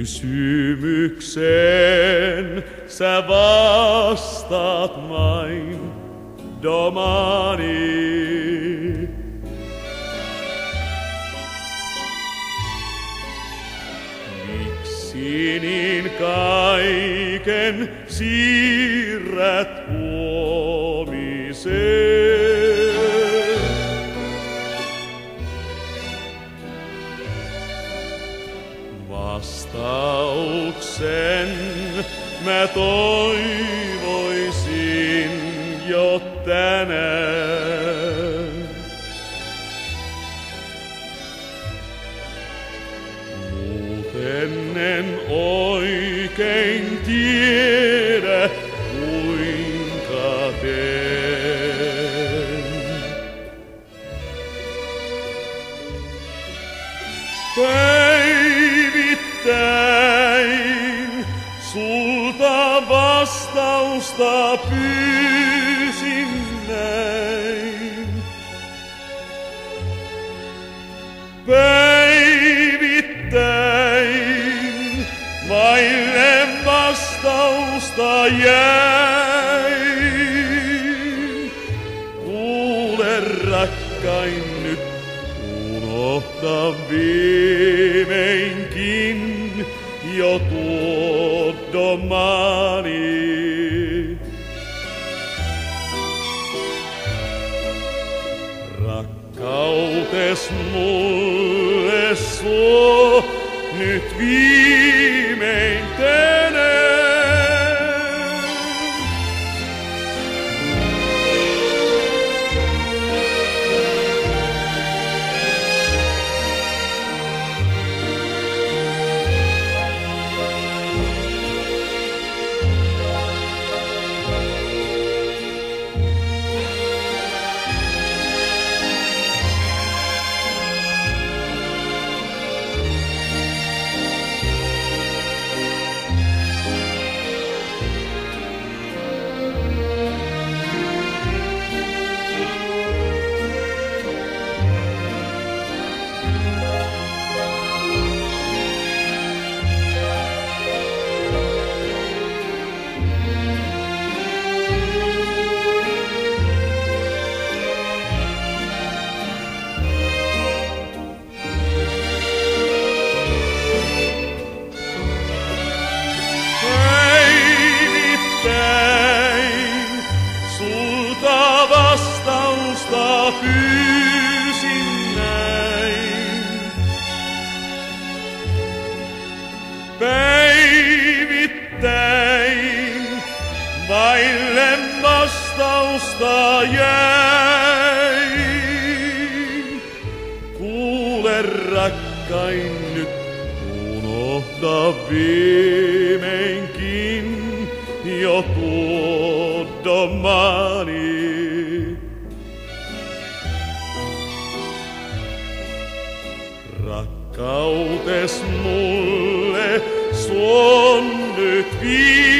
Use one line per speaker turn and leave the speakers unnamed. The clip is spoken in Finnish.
Kysymykseen sä vastaat vain, domani. Miksi niin kaiken siirrät huomiseen? Vastauksen mä toivoisin jo tänään. Muuten en oikein tiedä, kuinka teen. Päivittäin sulta vastausta pyysin näin. Päivittäin vaille vastausta jäin. Kuule rakkain nyt, unohta viimeinkin jo tuo domani. Rakkautes mulle suo nyt viimein tänään. Vastausta pyysin näin. Päivittäin vaille vastausta jäin. Kuule rakkain nyt, unohda viimeinkin jo tuo domani. Rakkautes mulle suon nyt